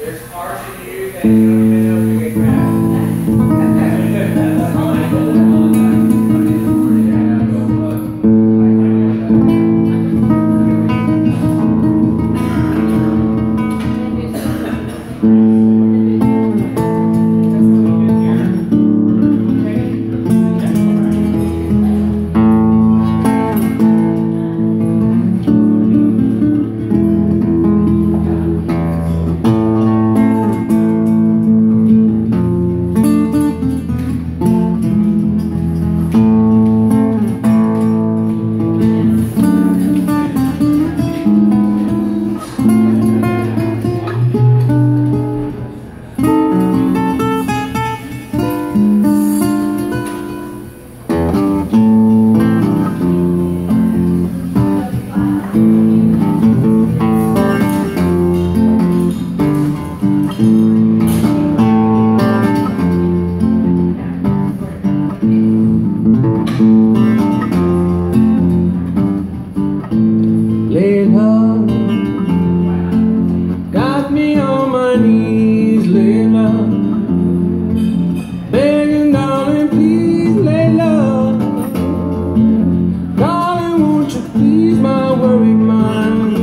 Layla, got me on my knees, Layla, begging, darling, please, Layla, darling, won't you please my worried mind?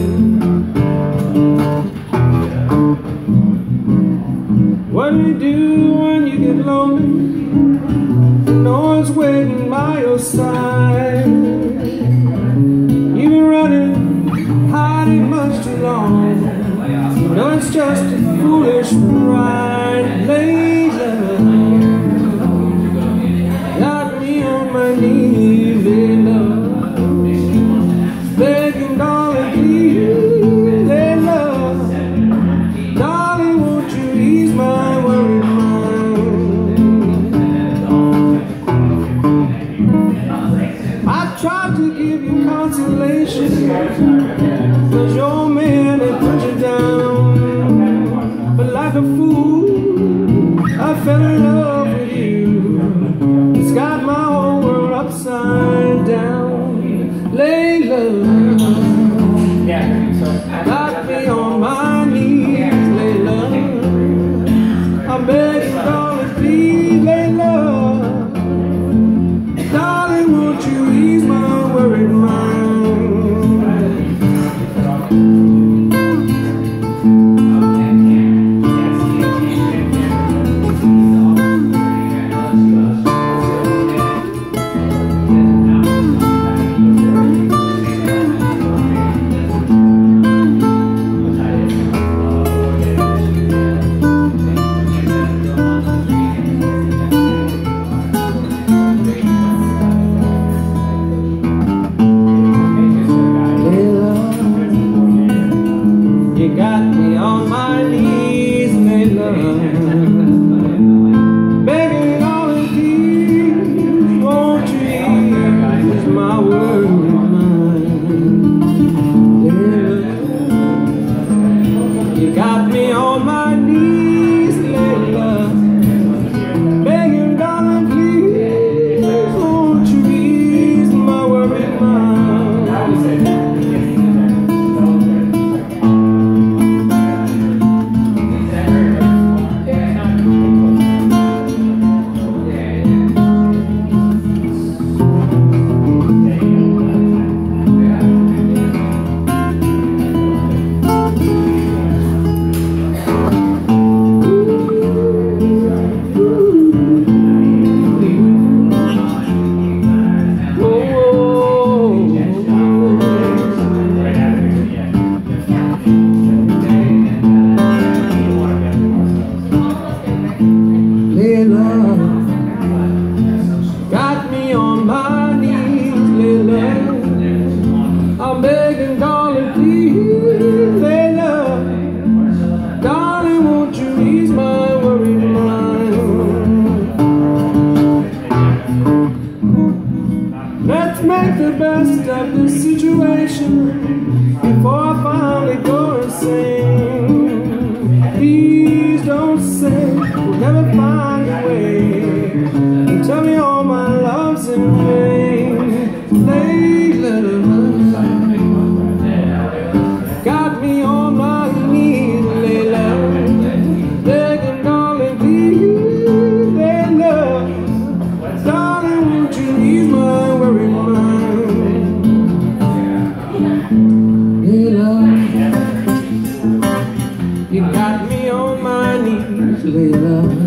What do you do when you get lonely? No one's waiting by your side. You've been running, hiding much too long. No, it's just a foolish ride, Layla. Got me on my knees, Layla, begging, darling, please, Layla, darling, won't you ease my worried mind? I tried to give you consolation, 'cause your man had put you down. But like a fool, I fell in love with you. It's got my whole world upside down, Layla. Got me on my knees, Layla. I'm begging, darling, please, Layla, darling, won't you ease my worried mind? You got me on my knees, Layla, begging, darling, please, won't you ease my worried mind? Layla, you got me on my knees, Layla, begging, darling, please, won't you ease my worried mind? Layla.